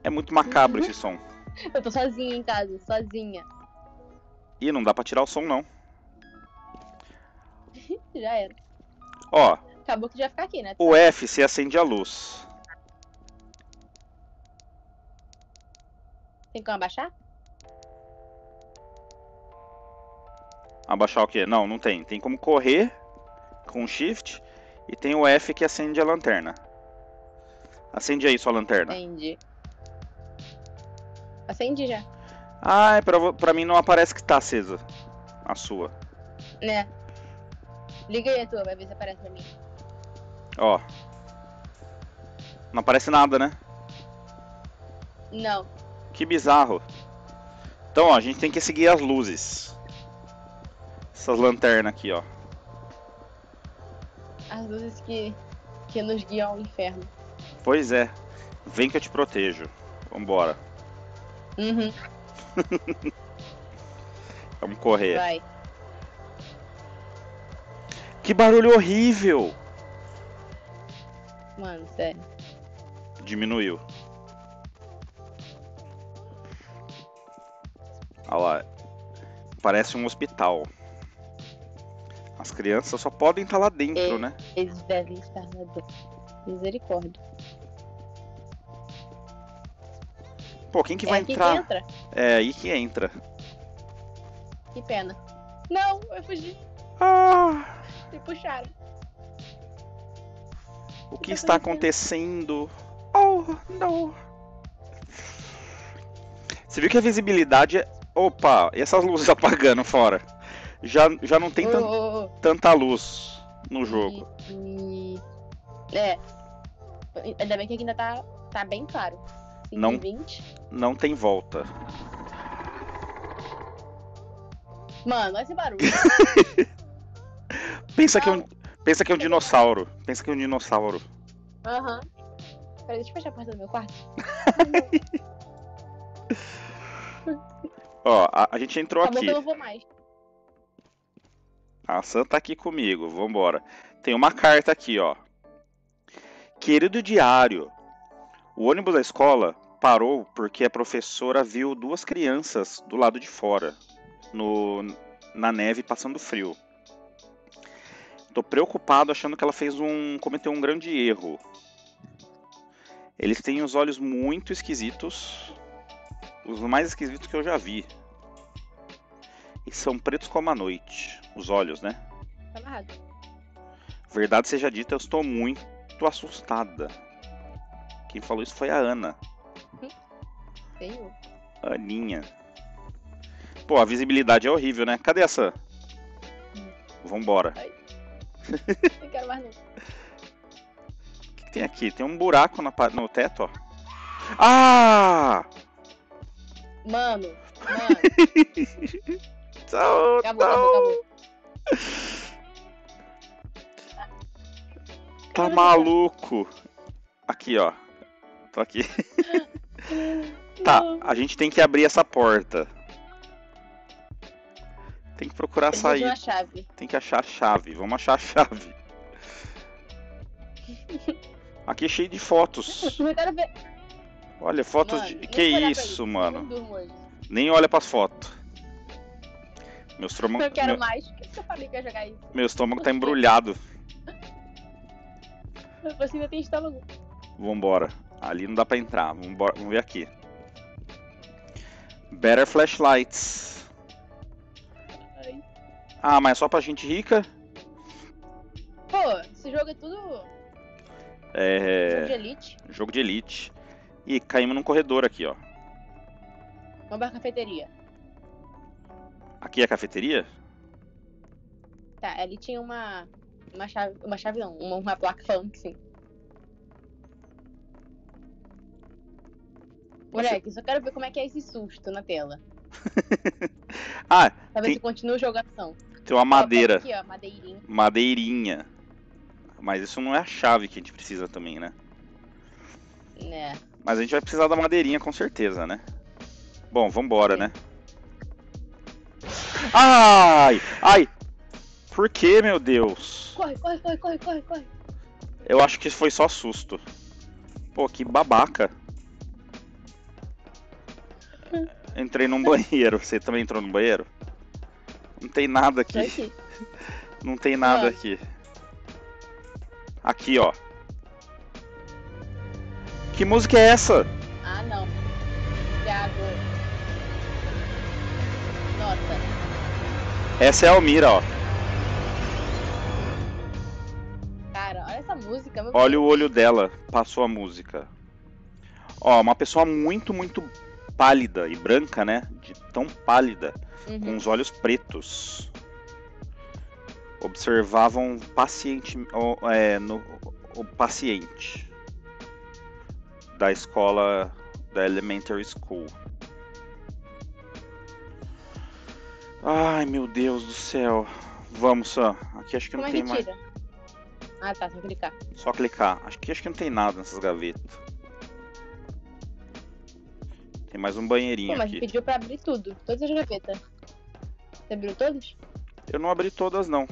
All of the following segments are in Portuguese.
É muito macabro esse som. Eu tô sozinha em casa, sozinha. Ih, não dá pra tirar o som, não. Já era. Ó, Acabou que já ficar aqui, né? o F se acende a luz. Tem como abaixar? Abaixar o quê? Não, não tem. Tem como correr com Shift e tem o F que acende a lanterna. Acende aí sua lanterna. Acendi. Acendi já. Ah, pra mim não aparece que tá acesa. A sua. Né? Liga aí a tua, vai ver se aparece pra mim. Ó. Não aparece nada, né? Não. Que bizarro. Então, ó, a gente tem que seguir as luzes. Essas lanternas aqui, ó. As luzes que nos guiam ao inferno. Pois é. Vem que eu te protejo. Vambora. Uhum. Vamos correr. Vai. Que barulho horrível! Mano, sério. Diminuiu. Olha lá. Parece um hospital. As crianças só podem estar lá dentro, né? Eles devem estar lá dentro. Misericórdia. Pô, quem que vai aqui entrar? que entra? É aí que entra. Que pena. Não, eu fugi. Ah, Me puxaram. o que está acontecendo? Oh, não. Você viu que a visibilidade é... Opa, e essas luzes apagando fora? Já não tem tanta luz no jogo. É. Ainda bem que aqui ainda tá bem claro. 5h20. Não tem volta. Mano, olha esse barulho. Pensa que é um dinossauro. Pensa que é um dinossauro. Aham. Peraí, deixa eu fechar a porta do meu quarto. Ó, a gente entrou Acabou aqui. que eu não vou mais. A Sam tá aqui comigo, vambora. Tem uma carta aqui, ó. Querido diário, o ônibus da escola parou porque a professora viu duas crianças do lado de fora, na neve, passando frio. Tô preocupado achando que ela cometeu um grande erro. Eles têm os olhos muito esquisitos, os mais esquisitos que eu já vi. E são pretos como a noite, os olhos, né? Tá amarrado. Verdade seja dita, eu estou muito assustada. Quem falou isso foi a Ana. Senhor. Aninha. Pô, a visibilidade é horrível, né? Cadê essa? Vambora. Não quero mais não. O que tem aqui? Tem um buraco no teto, ó. Ah! Mano. Acabou. Tá maluco. Aqui, ó. Tô aqui. Tá, a gente tem que abrir essa porta. Tem que procurar sair. Uma chave. Tem que achar a chave. Vamos achar a chave. Aqui é cheio de fotos. Eu quero ver. Olha, fotos Mano, de... Que isso, mano? Eu não durmo hoje. Nem olha pras fotos. Meu estômago... Eu quero mais. Por que eu falei que ia jogar isso? Meu estômago tá embrulhado. Você ainda tem estômago. Vambora. Ali não dá pra entrar. Vamos ver aqui. Better flashlights. Ai. Ah, mas é só pra gente rica? Pô, esse jogo é tudo... Jogo de elite. Jogo de elite. Ih, caímos num corredor aqui, ó. Vamos pra cafeteria. Aqui é a cafeteria? Tá, ali tinha uma chave... Uma chave não, uma placa falando que sim. Moleque, só quero ver como é que é esse susto na tela. Ah, Pra ver se continua jogação. Tem uma madeira. Aqui, ó, madeirinha. Madeirinha. Mas isso não é a chave que a gente precisa também, né? Né. Mas a gente vai precisar da madeirinha com certeza, né? Bom, vambora, né? Ai! Ai! Por que, meu Deus? Corre. Eu acho que foi só susto. Pô, que babaca. Entrei num banheiro. Você também entrou no banheiro? Não tem nada Tô aqui. aqui. Não tem nada Mano. aqui. Aqui, ó. Que música é essa? Ah, não. Thiago. Nossa. Essa é a Almira, ó. Cara, olha essa música. Meu Olha o Deus. olho dela. Passou a música. Ó, uma pessoa muito, muito pálida e branca, né? De tão pálida. Com Uhum. os olhos pretos. Observavam o paciente da escola da Elementary School. Ai, meu Deus do céu. Vamos, Sam. Aqui acho que Como não é tem que mais. tira? Ah, tá. Só clicar. Só clicar. Acho que não tem nada nessas gavetas. Tem mais um banheirinho Pô, mas aqui. pediu pra abrir tudo. Todas as gavetas. Você abriu todas? Eu não abri todas, não.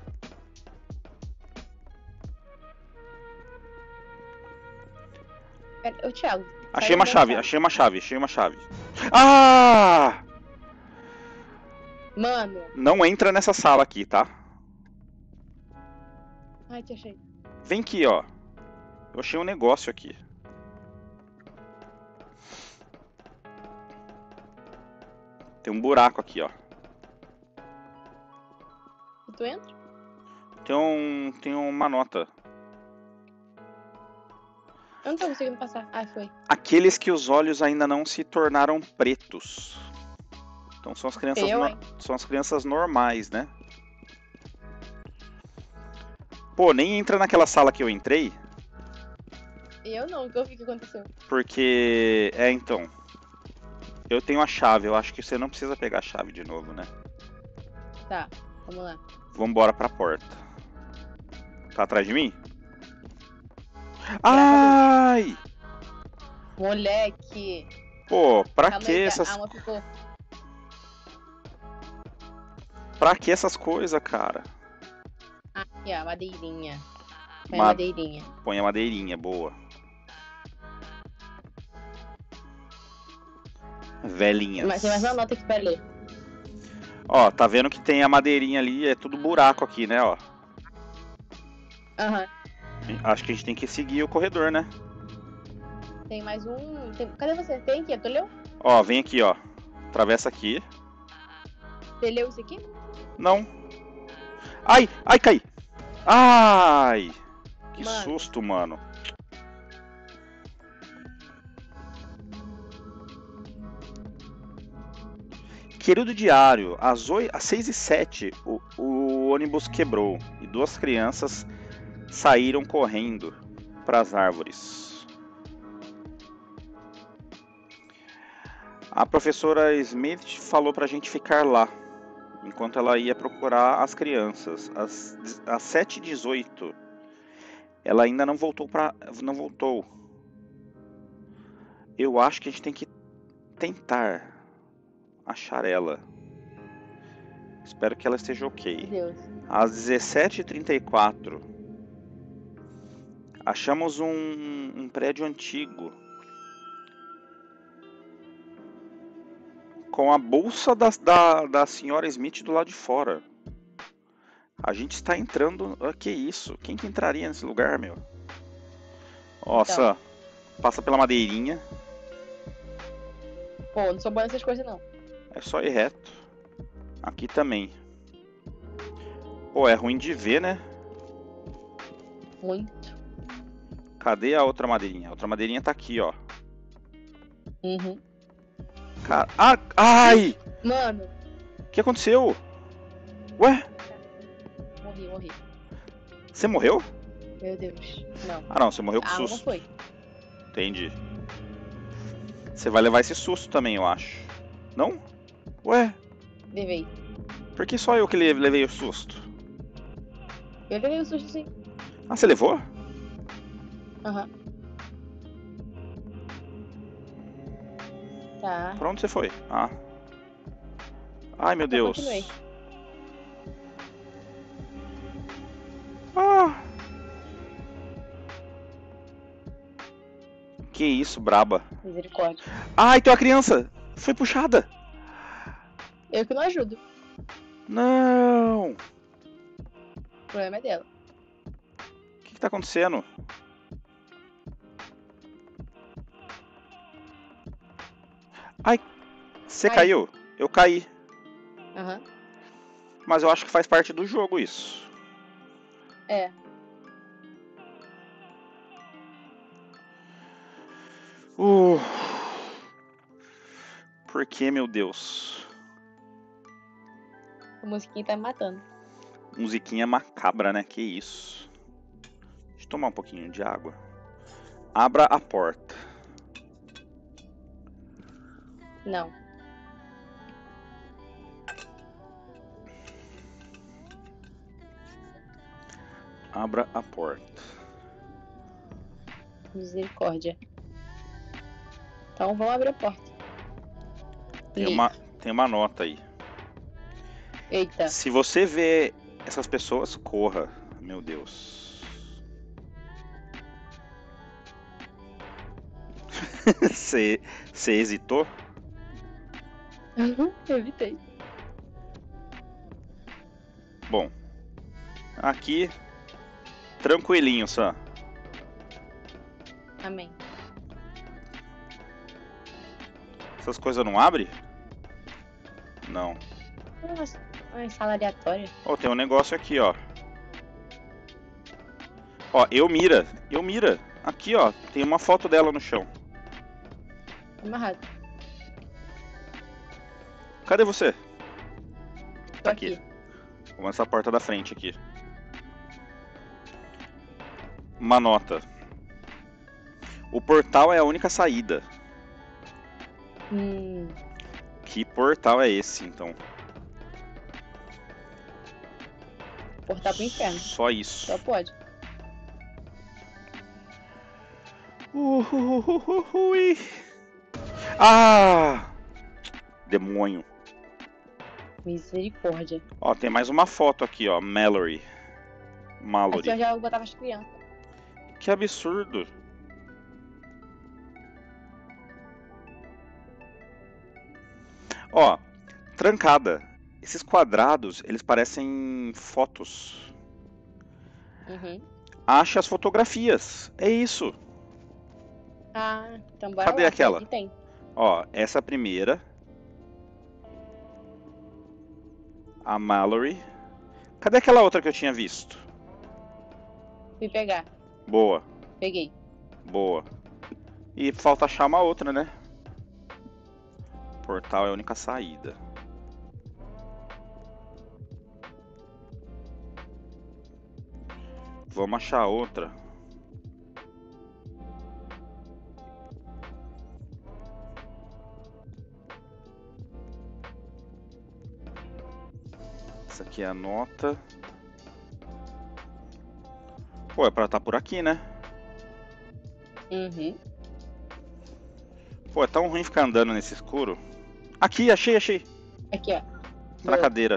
Ô, Thiago. Achei saiu uma da chave, sala. achei uma chave, achei uma chave. Ah! Mano. Não entra nessa sala aqui, tá? Ai, te achei. Vem aqui, ó. Eu achei um negócio aqui. Tem um buraco aqui, ó. E tu entra? Tem uma nota. Eu não tô conseguindo passar. Ah, foi. Aqueles que os olhos ainda não se tornaram pretos. Então são as crianças, Hein? são as crianças normais, né? Pô, nem entra naquela sala que eu entrei, Eu não, que eu vi o que aconteceu. porque... então... Eu tenho a chave, eu acho que você não precisa pegar a chave de novo, né? Tá, vamos lá. Vambora pra porta. Tá atrás de mim? a Ai! Moleque. Pô, pra Calma que aí, essas... a alma ficou. Pra que essas coisas, cara? Aqui, ó, madeirinha. Põe Ma- a madeirinha. Põe a madeirinha, boa. Velhinhas. Mas tem mais uma nota aqui pra ler. Ó, tá vendo que tem a madeirinha ali, é tudo buraco aqui, né, ó. Aham. Acho que a gente tem que seguir o corredor, né? Tem mais um. Cadê você? Tem aqui, tu leu? Ó, vem aqui, ó. Atravessa aqui. Você leu isso aqui? Não. Ai, ai, caí. Ai. Que Mano. susto, mano. Querido diário, às 6h07 o ônibus quebrou e 2 crianças saíram correndo para as árvores. A professora Smith falou para a gente ficar lá, enquanto ela ia procurar as crianças. Às 7h18, ela ainda não voltou. Não voltou. Eu acho que a gente tem que tentar achar ela. Espero que ela esteja ok. Deus. Às 17h34, achamos um prédio antigo com a bolsa da senhora Smith do lado de fora. A gente está entrando... que isso? Quem que entraria nesse lugar, meu? Nossa, passa pela madeirinha. Pô, não sou boa nessas coisas, não. É só ir reto. Aqui também. Pô, é ruim de ver, né? Muito. Cadê a outra madeirinha? A outra madeirinha tá aqui, ó. Uhum. Cara... ai! Mano. O que aconteceu? Ué? Morri. Você morreu? Meu Deus. Não. Ah, não. Você morreu com A alma susto. foi. Entendi. Você vai levar esse susto também, eu acho. Não? Ué? Levei. Por que só eu que levei o susto? Eu levei o susto, sim. Ah, você levou? Aham. Tá. Pra onde você foi? Ah. Ai, meu Eu Deus. continuei. Ah. Que isso, braba. Misericórdia. Ai, tem uma criança. Foi puxada. Eu que não ajudo. Não. O problema é dela. O que tá acontecendo? Ai, você Ai. caiu? Eu caí. Aham. Mas eu acho que faz parte do jogo isso. É. Por que, meu Deus? A musiquinha tá me matando. Musiquinha macabra, né? Que isso. Deixa eu tomar um pouquinho de água. Abra a porta. Não. Abra a porta. Misericórdia. Então vamos abrir a porta. Tem Ler. uma nota aí. Eita. Se você vê essas pessoas, corra. Meu Deus. Você hesitou? Eu evitei. Bom. Aqui. Tranquilinho só. Amém. Essas coisas não abrem? Não. Nossa, uma sala aleatória. Ó, tem um negócio aqui, ó. Ó, eu mira. Aqui, ó. Tem uma foto dela no chão. Amarrado. Cadê você? Tô Aqui. Vamos nessa porta da frente aqui. Uma nota. O portal é a única saída. Que portal é esse, então? Portal pro inferno. Só isso. Só pode. Ui. Ah! Demônio. Misericórdia. Ó, tem mais uma foto aqui, ó. Mallory. Aqui eu já botava as crianças. Que absurdo. Ó, trancada. Esses quadrados, eles parecem fotos. Ache as fotografias. É isso. Ah, então bora Cadê lá, aquela? aqui tem. Ó, essa primeira. A Mallory. Cadê aquela outra que eu tinha visto? Fui pegar. Boa. Peguei. Boa. E falta achar uma outra, né? Portal é a única saída. Vamos achar outra. Essa aqui é a nota. Pô, é pra estar por aqui, né? Pô, é tão ruim ficar andando nesse escuro. Aqui, achei. Aqui, ó. Tá na cadeira.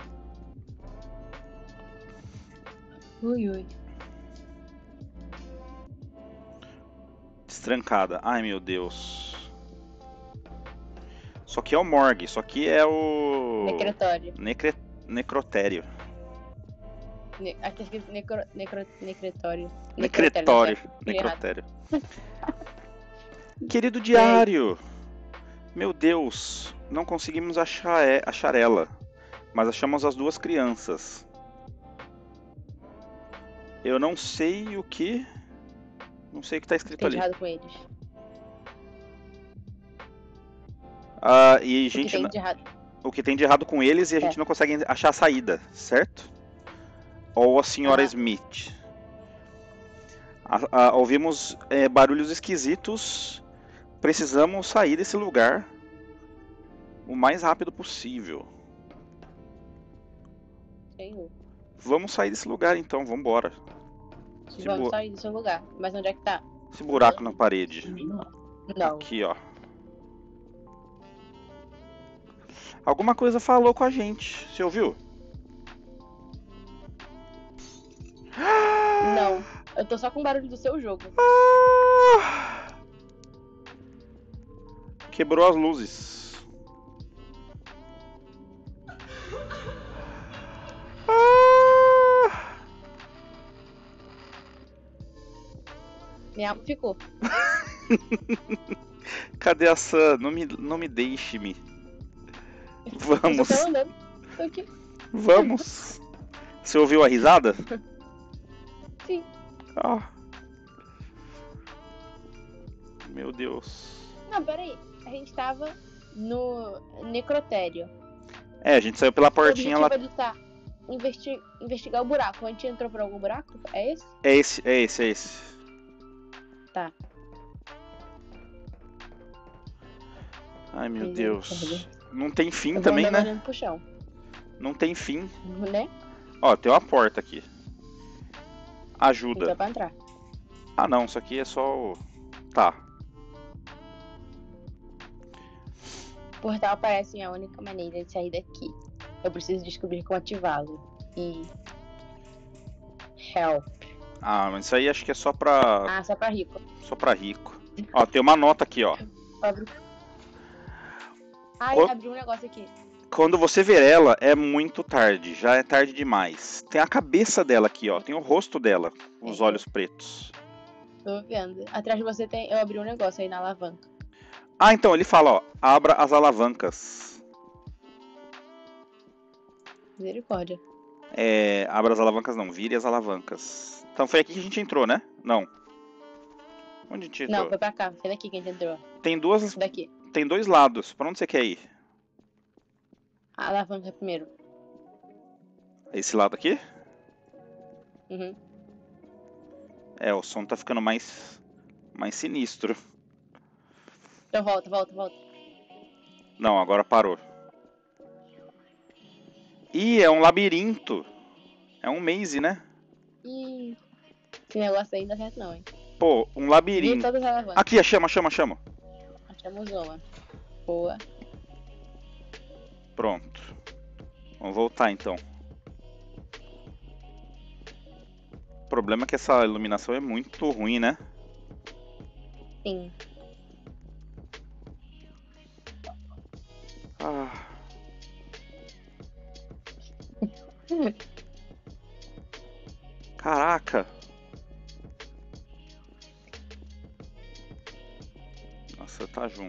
Ui. Destrancada. Ai, meu Deus. Isso aqui é o morgue. Isso aqui é o... Necrotório. Necrotério. Aqui é escrito necrotório. Necrotério. Querido diário. Meu Deus. Não conseguimos achar ela. Mas achamos as duas crianças. Eu não sei o que... Não sei o que tá escrito Tem de ali. errado com eles. E O que tem de errado? O que tem de errado com eles e a gente não consegue achar a saída, certo? Ou a senhora Smith. Ouvimos barulhos esquisitos. Precisamos sair desse lugar o mais rápido possível. Senhor. Vamos sair desse lugar então, vamos embora. Vamos sair desse lugar. Mas onde é que tá? Esse buraco na parede. Não. Aqui, ó. Alguma coisa falou com a gente. Você ouviu? Não. Eu tô só com o barulho do seu jogo. Quebrou as luzes. Minha alma ficou. Cadê a Sam? Não me deixe-me. Eu Vamos. tô até andando. Tô aqui. Vamos. Você ouviu a risada? Sim. Ah. Meu Deus. Não, peraí. A gente tava no necrotério. É, a gente saiu pela O portinha lá. objetivo é lutar, investigar o buraco. A gente entrou por algum buraco? É esse? É esse. Tá. Ai, meu Deus. Não tem fim Eu vou também, andando né? olhando pro chão. Não tem fim. Né? Ó, tem uma porta aqui. Então Ajuda. é pra entrar. Ah, não. Isso aqui é só o... Tá. O portal parece a única maneira de sair daqui. Eu preciso descobrir como ativá-lo. E... Help. Ah, mas isso aí acho que é só pra... Ah, só pra rico. Só pra rico. Ó, tem uma nota aqui, ó. Ai, abriu um negócio aqui. Quando você ver ela, é muito tarde. Já é tarde demais. Tem a cabeça dela aqui, ó. Tem o rosto dela. Os olhos pretos. Tô vendo. Atrás de você tem... Eu abri um negócio aí na alavanca. Ah, então, ele fala, ó. Abra as alavancas. Misericórdia. É... Abra as alavancas não. Vire as alavancas. Então foi aqui que a gente entrou, né? Não. Onde a gente entrou? Não, foi pra cá. Foi daqui que a gente entrou. Tem duas... Daqui. Tem dois lados. Pra onde você quer ir? A alavanca primeiro. Esse lado aqui? Uhum. É, o som tá ficando mais sinistro. Então volta. Não, agora parou. Ih, é um labirinto. É um maze, né? Ih, esse negócio aí não dá certo não, hein? Pô, um Vi labirinto. todas as alavancas. Aqui, chama. Achamos uma. Boa. Pronto. Vamos voltar então. O problema é que essa iluminação é muito ruim, né? Sim. Ah. Caraca. Nossa, tá junto.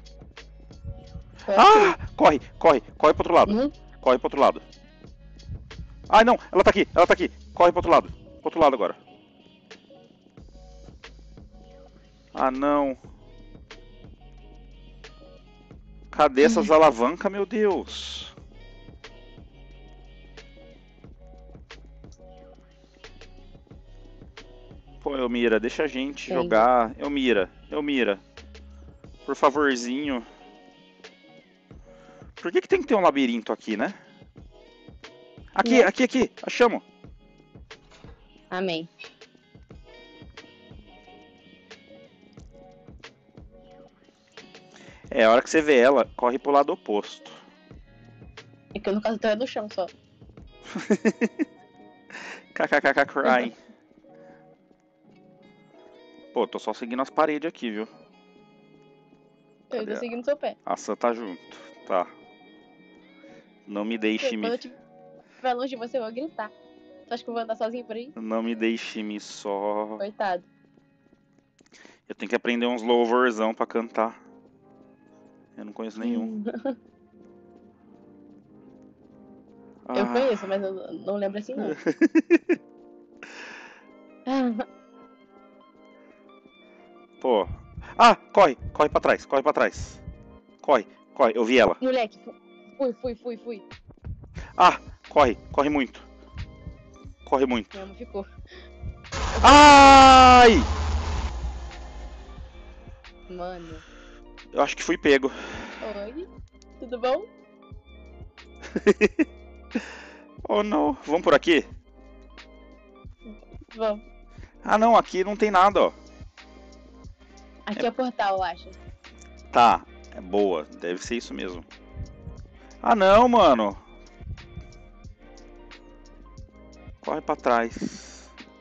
Ah! Corre pro outro lado. Corre pro outro lado. Ai, não, ela tá aqui. Corre pro outro lado. Pro outro lado agora. Ah, não. Cadê essas alavancas, meu Deus? Pô, Elmira, deixa a gente jogar. Elmira. Por favorzinho. Por que tem que ter um labirinto aqui, né? Aqui. Achamos. Amém. É, a hora que você vê ela, corre pro lado oposto. É que eu no caso tô no chão só. KKKK crying. Pô, tô só seguindo as paredes aqui, viu? Eu tô seguindo seu pé. A Sam tá junto. Tá. Não me deixe me... Quando eu estiver longe de você, eu vou gritar. Tu acha que eu vou andar sozinho por aí? Não me deixe me só... Coitado. Eu tenho que aprender uns louvorzão pra cantar. Eu não conheço nenhum. Eu conheço, mas eu não lembro assim não. Pô. Ah, corre pra trás. Corre, eu vi ela. Moleque, fui. Ah, corre muito. Minha mão ficou. Ai! Mano. Eu acho que fui pego. Oi, tudo bom? Oh não, vamos por aqui? Vamos. Ah não, aqui não tem nada, ó. Aqui é o portal, eu acho. Tá, é boa, deve ser isso mesmo. Ah não, mano. Corre pra trás.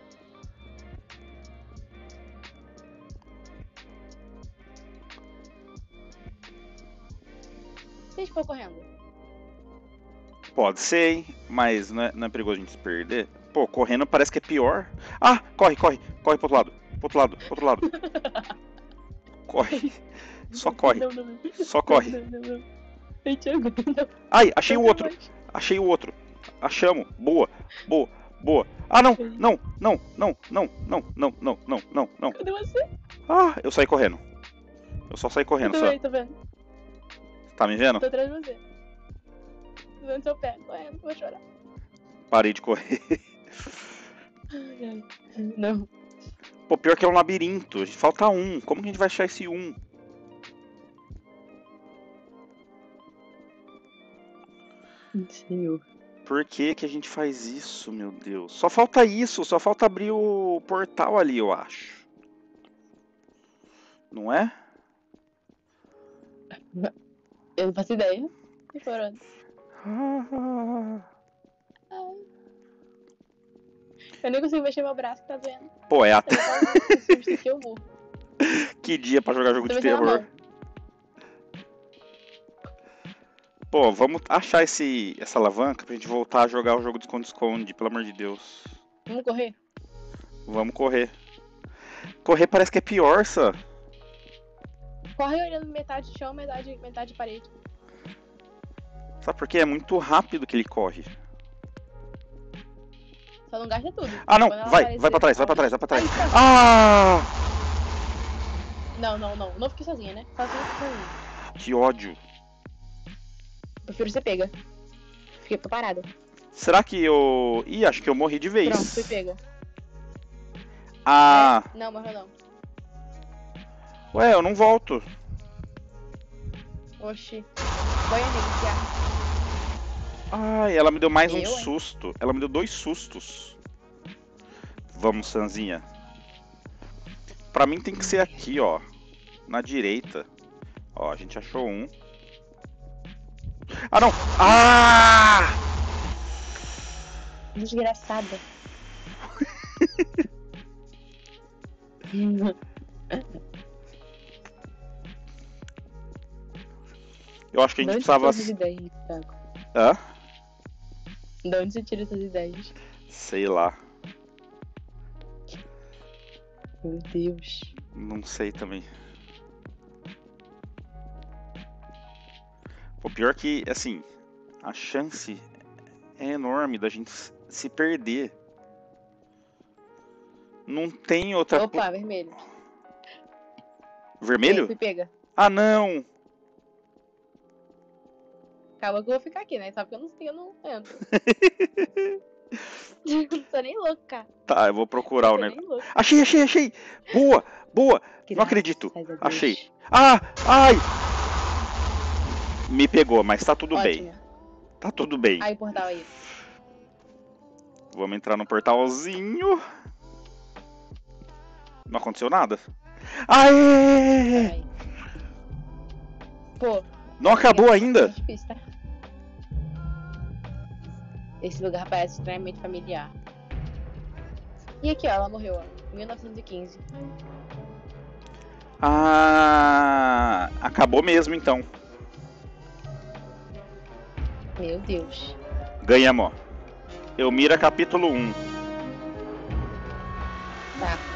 Se a gente for correndo. Pode ser, hein? Mas não é perigoso a gente se perder? Pô, correndo parece que é pior. Ah, corre pro outro lado. pro outro lado, pro outro lado. Corre. Só corre. Não, não, não. Só corre. Não. Ai, Thiago, não. Ai, achei o Não, outro. relaxa. Achei o outro. Achamos. Boa. Boa. Boa. Ah, não. Não. Não. Não. Não. Não. Não. Não. Não. Não. Não. Cadê você? Ah, eu saí correndo. Eu só saí correndo, Eu só. também, tô vendo. Tá me vendo? Tô atrás de você. Tô vendo seu pé. Correndo, vou chorar. Parei de correr. Ai, ai. Não. Pô, pior que é um labirinto. Falta um. Como que a gente vai achar esse um? Senhor. Por que que a gente faz isso, meu Deus? Só falta isso. Só falta abrir o portal ali, eu acho. Não é? Eu não faço ideia. Tô chorando. Ah. Ai. Eu nem consigo mexer meu braço, tá doendo. Pô, é Eu até vou falar esse bicho aqui, eu morro. que dia pra jogar jogo Tô de mexendo a terror. mão. Pô, vamos achar essa alavanca pra gente voltar a jogar o jogo de esconde-esconde, pelo amor de Deus. Vamos correr? Vamos correr. Correr parece que é pior, só. Corre olhando metade chão, metade parede. Sabe por quê? É muito rápido que ele corre. Só não gasta tudo. Ah, não. Quando ela Vai aparecer- pra trás, vai pra trás, vai pra trás. Ai, tá. Ah! Não. Não fique sozinha, né? Sozinha. Que ódio. Prefiro você pega. Tô parada. Será que eu... Ih, acho que eu morri de vez. Pronto, fui pega. Ah, Não, morreu não. ué, eu não volto. Oxi. Banha reiniciar. Ai, ela me deu mais um Eu, hein? susto. Ela me deu 2 sustos. Vamos, Sanzinha. Pra mim tem que ser aqui, ó. Na direita. Ó, a gente achou um. Ah, não! Ah! Desgraçada. Eu acho que a gente De onde precisava... você tira essas ideias, Thiago? Hã? De onde você tira essas ideias? Sei lá. Meu Deus. Não sei também. O pior que, assim, a chance é enorme da gente se perder. Não tem outra... Opa, vermelho. Vermelho? Fui pega. Ah, não! Calma que eu vou ficar aqui, né? Sabe que eu não entro. Não tô nem louca. Tá, eu vou procurar o Tô negócio. nem louca. Achei! Boa! Não acredito. Graças a Deus. Achei. Ah! Ai! Me pegou, mas tá tudo bem. Ótimo. Tá tudo bem. Aí o portal aí. Vamos entrar no portalzinho. Não aconteceu nada? Aê! Aí. Pô. Não acabou ainda? É difícil, tá? Esse lugar parece extremamente familiar. E aqui, ó, ela morreu, ó. 1915. Ah, acabou mesmo então. Meu Deus. Ganhamos, ó. Elmira capítulo 1. Tá.